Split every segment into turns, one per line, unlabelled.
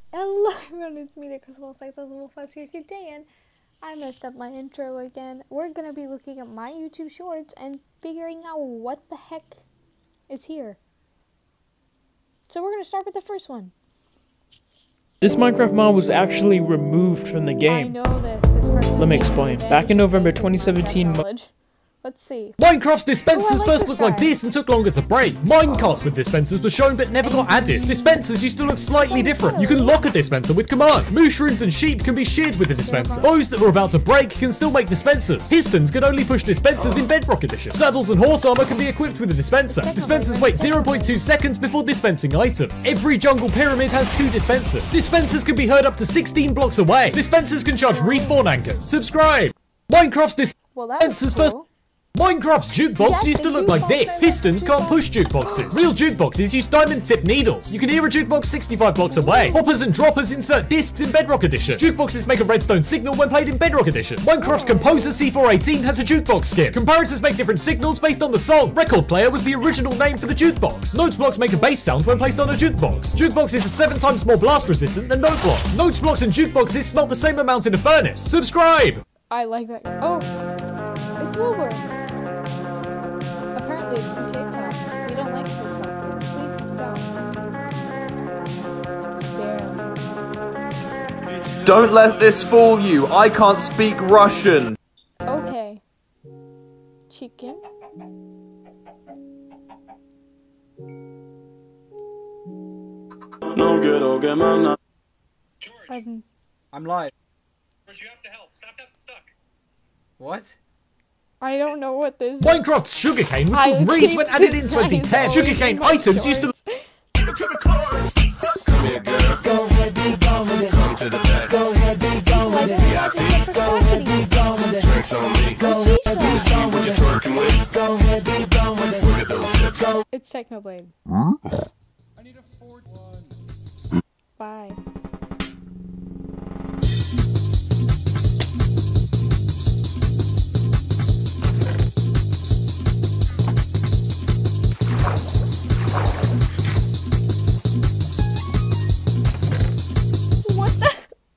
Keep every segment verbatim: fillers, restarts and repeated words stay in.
Hello everyone, it's me, the Crystal Six Thousand Wolfus here today, and I messed up my intro again. We're gonna be looking at my YouTube shorts and figuring out what the heck is here. So we're gonna start with the first one.
This Minecraft mod was actually removed from the game.
I know this. This person.
Let me explain. Back in November twenty seventeen.
Let's see.
Minecraft's dispensers
oh, like
first looked
guy.
like this and took longer to break. Minecarts with dispensers were shown but never got added. Dispensers used to look slightly different. You can lock a dispenser with commands. Mushrooms and sheep can be sheared with a dispenser. Bows that were about to break can still make dispensers. Pistons can only push dispensers in Bedrock Edition. Saddles and horse armor can be equipped with a dispenser. Dispensers wait zero point two seconds before dispensing items. Every jungle pyramid has two dispensers. Dispensers can be heard up to sixteen blocks away. Dispensers can charge respawn anchors. Subscribe! Minecraft's dispensers
Well,
first... Minecraft's jukebox
Yes,
used to
the
look like
jukebox,
this.
I love
Pistons
the
can't
jukebox.
push jukeboxes. Real jukeboxes use diamond-tipped needles. You can hear a jukebox sixty-five blocks away. Hoppers and droppers insert discs in Bedrock Edition. Jukeboxes make a redstone signal when played in Bedrock Edition. Minecraft's Composer C four eighteen has a jukebox skin. Comparators make different signals based on the song. Record player was the original name for the jukebox. Note blocks make a bass sound when placed on a jukebox. Jukeboxes are seven times more blast resistant than note blocks. Note blocks and jukeboxes smelt the same amount in a furnace. Subscribe!
I like that. Oh, it's over. Apparently it's from TikTok. We don't like TikTok. Please don't. Stare.
Don't let this fool you. I can't speak Russian.
Okay. Chicken.
No good, oh, get my nut.
I'm,
I'm live.
You have to help. Stop that stuck.
What?
I don't know what this is.
Minecraft's sugarcane was
I
called reeds
keep
when added in
this
twenty ten.
guy's
Sugarcane
always in my
items used to...
shorts.
Come here, girl.
Go ahead, be gone with it.
Come to the back.
Go ahead, be gone with it.
V I P.
Go ahead, be gone with it.
Drinks on me.
Go ahead, be gone
See what
with
you
it.
twerking with.
Go ahead, be gone with it.
Look at those hips.
Go.
It's Technoblade.
I need a fourth one.
Bye. What the?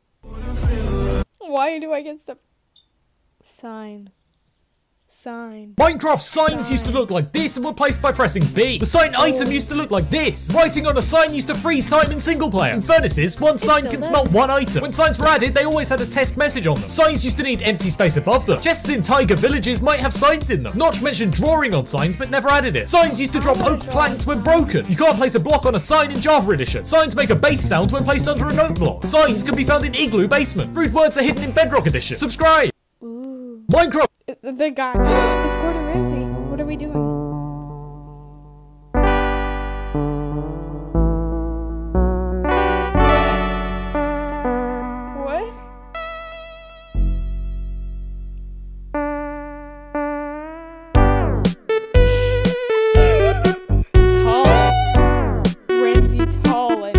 Why do I get stuff? Sign. Sign.
Minecraft signs
Sign.
used to look like this and were placed by pressing B. The sign item used to look like this. Writing on a sign used to freeze time in single player. In furnaces, one sign
still
can
does.
smelt one item. When signs were added, they always had a test message on them. Signs used to need empty space above them. Chests in tiger villages might have signs in them. Notch mentioned drawing on signs but never added it. Signs used to drop
I wanna
oak
draw
planks when
signs.
broken. You can't place a block on a sign in Java Edition. Signs make a bass sound when placed under a note block. Signs can be found in Igloo Basement. Rude words are hidden in Bedrock Edition. Subscribe!
Ooh.
Minecraft!
It- The guy. It's Gordon Ramsay. What are we doing? What? Talent. Ramsay Talent.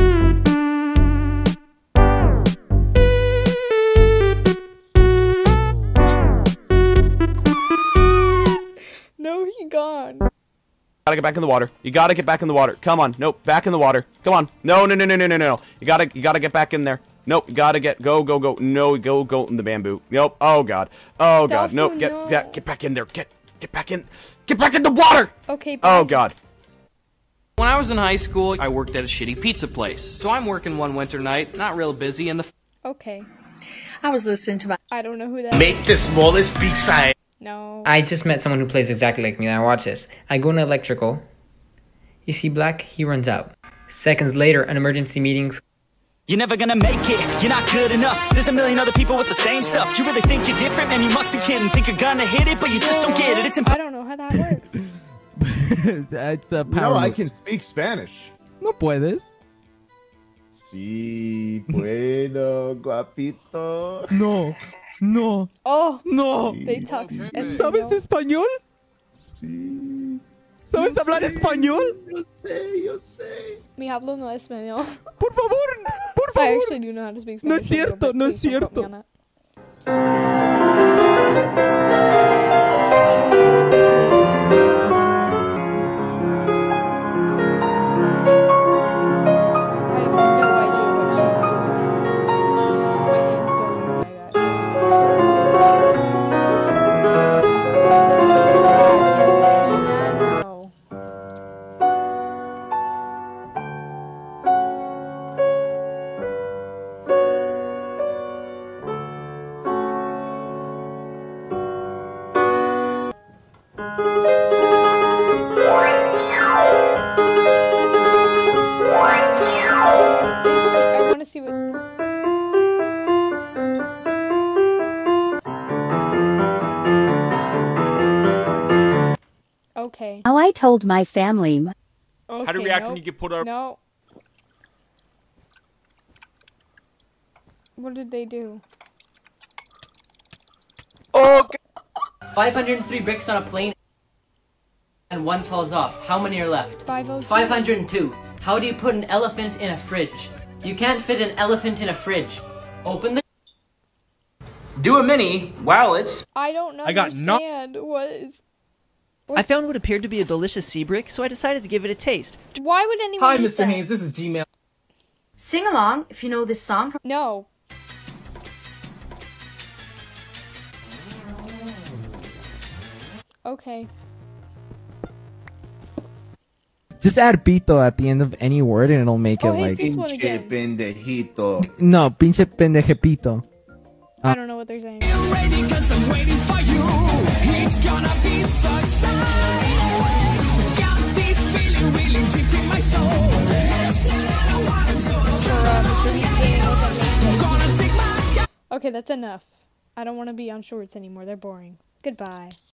No, he gone.
Gotta get back in the water. You gotta get back in the water. Come on. Nope. Back in the water. Come on. No, no, no, no, no, no, no. You gotta, you gotta get back in there. Nope. You gotta get, go, go, go. No, go, go in the bamboo. Nope. Oh god. Oh god.
Duffo,
Nope. Get,
no.
get, get back in there. Get, get back in. Get back in the water.
Okay.
Oh
bye.
god.
When I was in high school, I worked at a shitty pizza place. So I'm working one winter night, not real busy, and the
Okay.
I was listening to my.
I don't know who that is.
Make the smallest beat size.
No.
I just met someone who plays exactly like me. Now watch this. I go into electrical. You see black, he runs out. Seconds later, an emergency meeting.
You're never gonna make it, you're not good enough. There's a million other people with the same stuff. You really think you're different? Man, you must be kidding. Think you're gonna hit it, but you just don't get it. It's
I don't know how that works.
That's a power.
No, I
move.
can speak Spanish.
No puedes.
Sí, bueno, guapito.
No. No.
Oh,
No.
they talk
¿Sabes
español.
español?
Sí.
¿Sabes hablar español?
Yo sé, yo sé.
Mi hablo no es español.
Por favor, por
I
favor.
actually do know how to speak
No
Spanish.
es
a little
cierto,
bit.
no es
Please don't quote me
cierto.
on that. This is I have no idea what she's doing. see what. Okay.
How I told my family.
Okay,
How do you react
nope.
when you get pulled over?
No. What did they do?
Oh.
five hundred three bricks on a plane and one falls off. How many are left?
five oh two.
five hundred two. How do you put an elephant in a fridge? You can't fit an elephant in a fridge. Open the...
Do a mini while it's...
I don't
I got no-
understand what is...
I found what appeared to be a delicious sea brick, so I decided to give it a taste.
Why would anyone
Hi,
eat
Mister
that?
Haynes. This is Gmail.
Sing along if you know this song.
No. Okay.
Just add pito at the end of any word and it'll make
Oh,
it
hey,
like...
this one again.
pendejito.
No, pinche pendeje pito.
I don't know what they're saying. Okay, that's enough. I don't want to be on shorts anymore. They're boring. Goodbye.